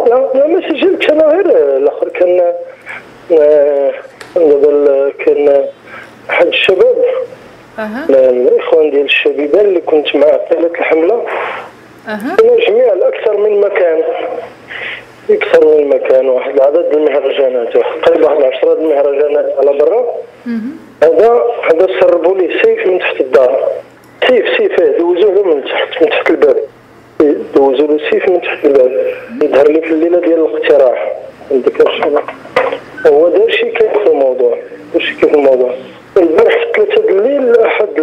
لا ما سجلتش انا، غير الاخر كان دابا كان احد الشباب الاخوان ديال الشبيبان اللي كنت معاه في ليله الحمله. كنا جميع الاكثر من مكان، واحد العدد المهرجانات، قريب واحد 10 المهرجانات على برا. هذا سربوا لي سيف من تحت الدار، سيف دوزوه من تحت الباب، دوزوا له سيف من تحت الباب. يظهر لي في الليله ديال الاقتراح، ما نذكرش انا، هو دار شي كيف في الموضوع، البارح في 3 الليل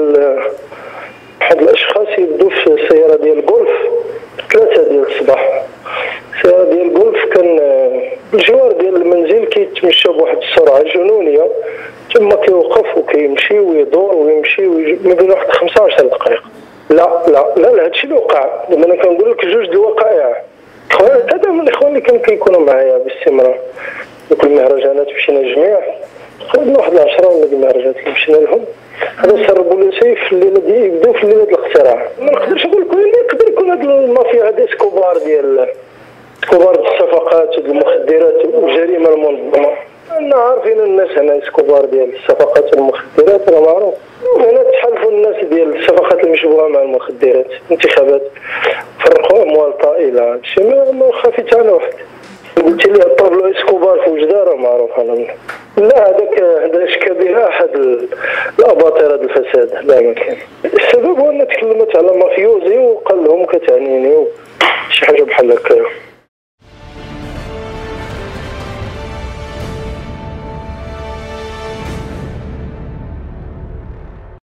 احد الاشخاص يبدو في السياره ديال الجولف 3 ديال الصباح. السياره ديال الجولف كان بالجوار ديال المنزل كيتمشى بواحد السرعه جنونيه، تما كيوقف وكيمشي ويدور ويمشي ما بين واحد 15 دقيقه. لا هادشي اللي وقع. دابا انا كنقول لك 2 د الوقائع. هذا من الاخوان اللي كيكونوا معايا باستمرار. دوك المهرجانات مشينا جميع، خرجنا واحد 10 ولا المهرجانات اللي مشينا لهم. هذا سربوا لي سيف في الليله ديال يبداو في الليله ديال الاختراع. ما نقدرش نقول لك، يقدر يكون هاد المافيا هذا اسكوبار ديال الصفقات والمخدرات والجريمه المنظمه. انا عارفين الناس هنا اسكوبار ديال الصفقات والمخدرات، راه معروف. هنا تحالفوا الناس ديال الصفقات المشبوهه مع المخدرات، انتخابات، فرقوا اموال طائله، هادشي ما خافيت انا واحد. قلت لي الطابلو اسكوبار في وجده راه معروف انا. لا هذا شكا احد الاباطره الفساد، لا ما كاين. السبب هو ان تكلمت على مافيوزي وقال لهم كتعنيني شي حاجه بحال هكا.